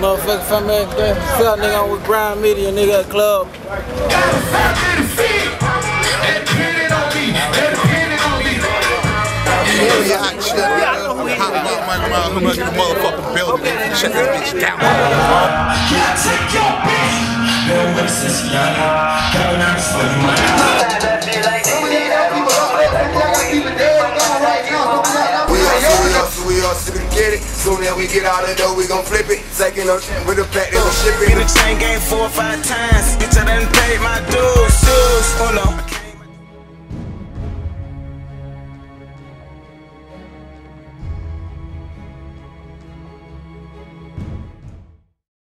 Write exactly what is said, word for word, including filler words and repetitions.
Motherfucker, fam, man, felt nigga on with Brown Media, nigga at the club. Yeah, hot shit, nigga. Hot motherfucking mother, the motherfucking building. Shut that bitch down. Can't take your bitch. Been with since young. Got nerves for you, man. We all still get it. Soon as we get out of the door, we gon' flip it. Taking up with the fact that we ship it. In the chain game four or five times. Bitch, I done paid my dues. Oh no.